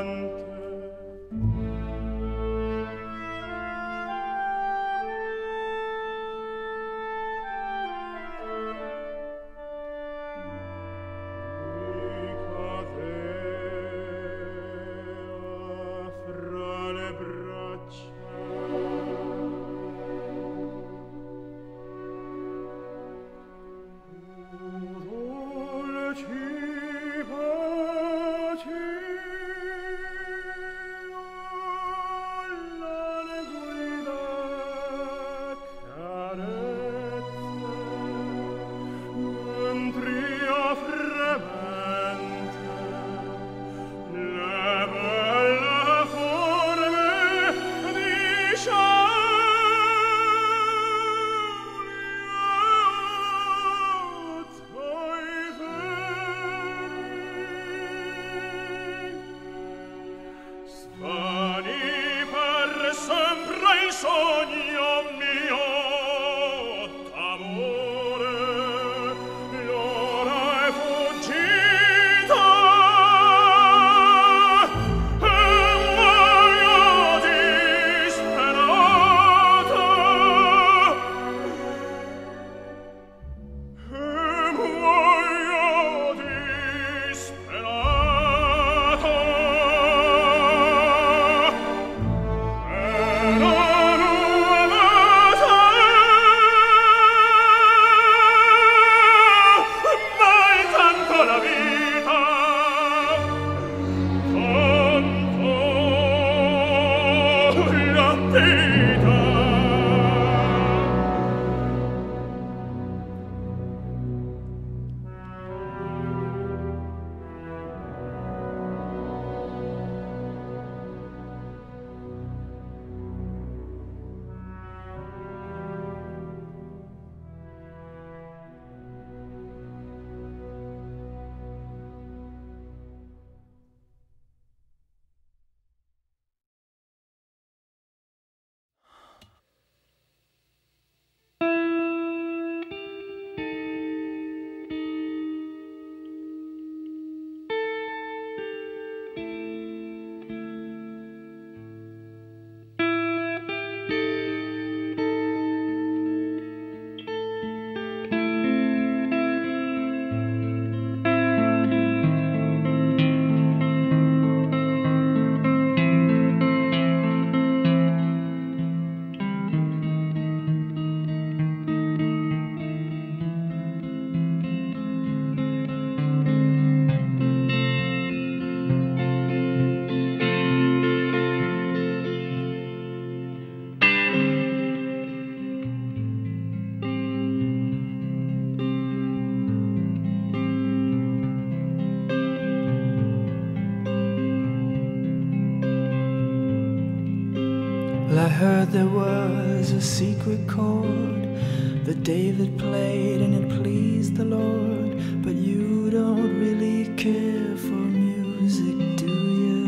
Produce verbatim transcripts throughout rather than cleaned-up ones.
Well, I heard there was a secret chord that David played and it pleased the Lord. But you don't really care for music, do you?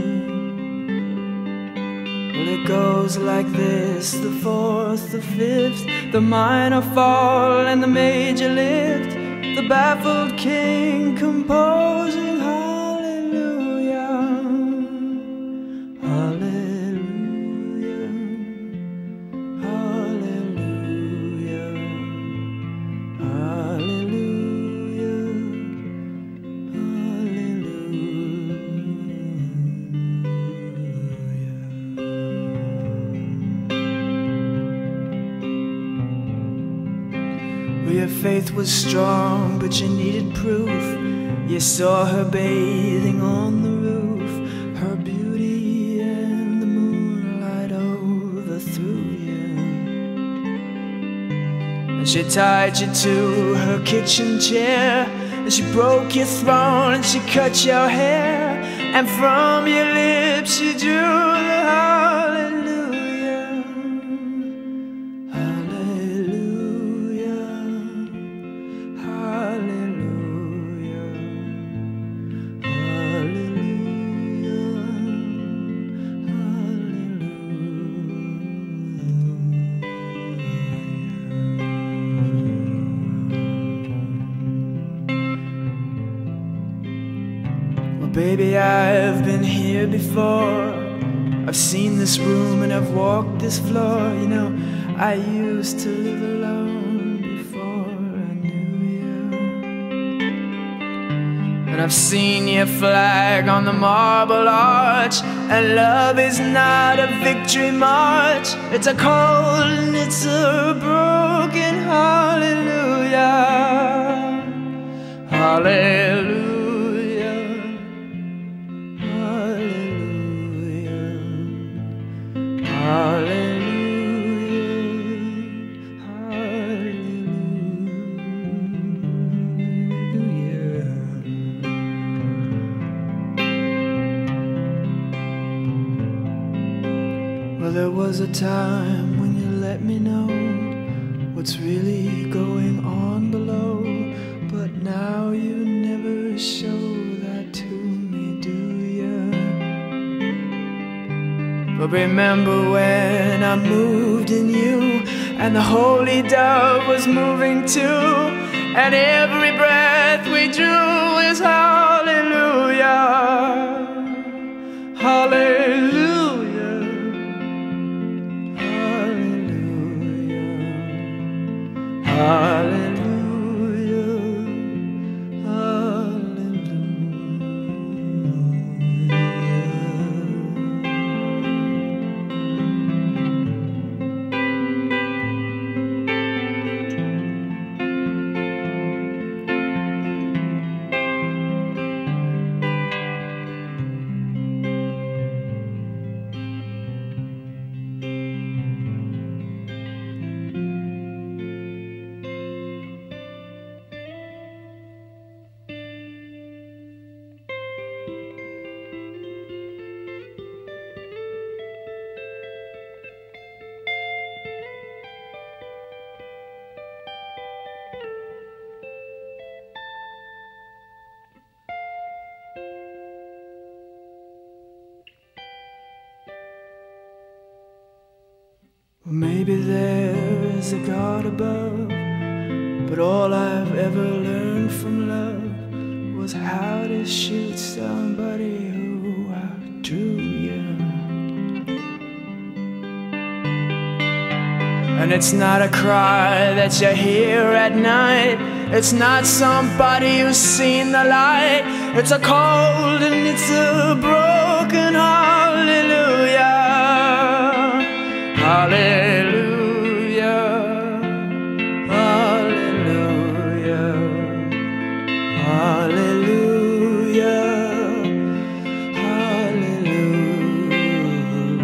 Well, it goes like this: the fourth, the fifth, the minor fall and the major lift, the baffled king composing hallelujah, hallelujah, hallelujah, hallelujah, hallelujah. Well, your faith was strong, but you needed proof. You saw her bathing on the roof, her beauty and the moonlight overthrew you. And she tied you to her kitchen chair, and she broke your throne and she cut your hair, and from your lips she drew the hallelujah, hallelujah, hallelujah, hallelujah, hallelujah. Well, baby, I've been here before. I've seen this room and I've walked this floor. You know, I used to live alone before I knew you. And I've seen your flag on the marble arch. And love is not a victory march. It's a cold and it's a broken hallelujah. Hallelujah. Well, there was a time when you let me know what's really going on below, but now you never show that to me, do you? But remember when I moved in you, and the holy dove was moving too, and every breath we drew is hallelujah, hallelujah. Hallelujah, well, maybe there is a God above, but all I've ever learned from love was how to shoot somebody who outdrew you. And it's not a cry that you hear at night. It's not somebody who's seen the light. It's a cold and it's a broken hallelujah. Hallelujah, hallelujah, hallelujah, hallelujah,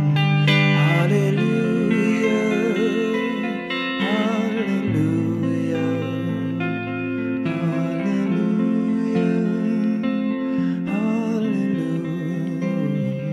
hallelujah, hallelujah, hallelujah, hallelujah.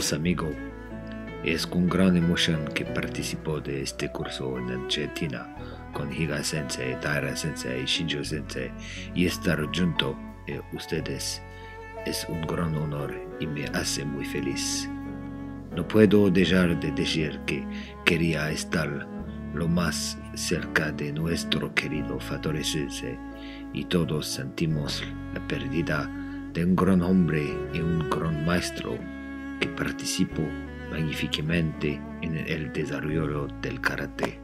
Saludos, amigo. Es con gran emoción que participo de este curso en Argentina con Higa Sensei, Taira Sensei, Shinjo Sensei, y estar junto a ustedes es un gran honor y me hace muy feliz. No puedo dejar de decir que quería estar lo más cerca de nuestro querido Fatore Sensei, y todos sentimos la pérdida de un gran hombre y un gran maestro que participó magníficamente en el desarrollo del karate.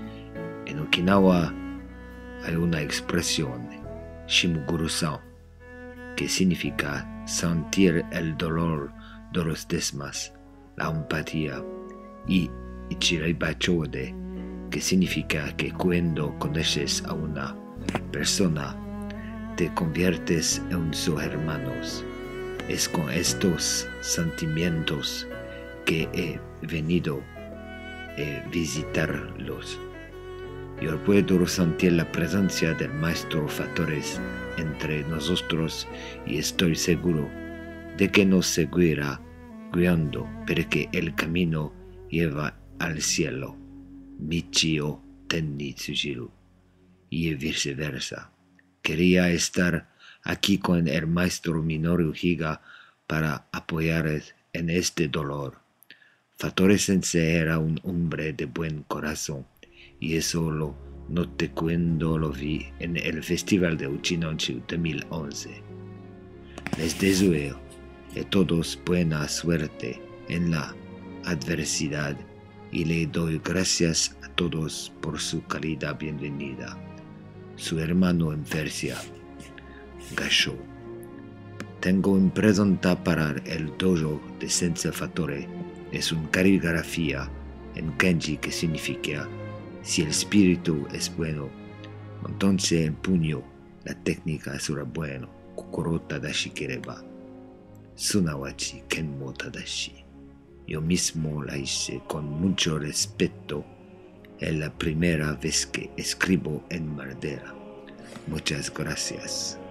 En Okinawa hay una expresión, Shimuguru-san, que significa sentir el dolor de los demás, la empatía, y Ichiraiba-chode, que significa que cuando conoces a una persona, te conviertes en sus hermanos. Es con estos sentimientos que he venido a visitarlos. Yo puedo sentir la presencia del maestro Fatore entre nosotros y estoy seguro de que nos seguirá guiando, porque el camino lleva al cielo, Michi o Tenni Tsujiru, y viceversa. Quería estar aquí con el maestro Minoru Higa para apoyar en este dolor. Fatore Sensei era un hombre de buen corazón, y eso lo noté cuando lo vi en el Festival de Uchinonshu de dos mil once. Les deseo a todos buena suerte en la adversidad y le doy gracias a todos por su cálida bienvenida. Su hermano en Persia, Gasho. Tengo una pregunta para el dojo de Sensei Fatore. Es una caligrafía en kanji que significa: si el espíritu es bueno, entonces el puño, la técnica será bueno. Kokoro tadashi kereba, sunawachi kenmo tadashi. Yo mismo la hice con mucho respeto. Es la primera vez que escribo en madera. Muchas gracias.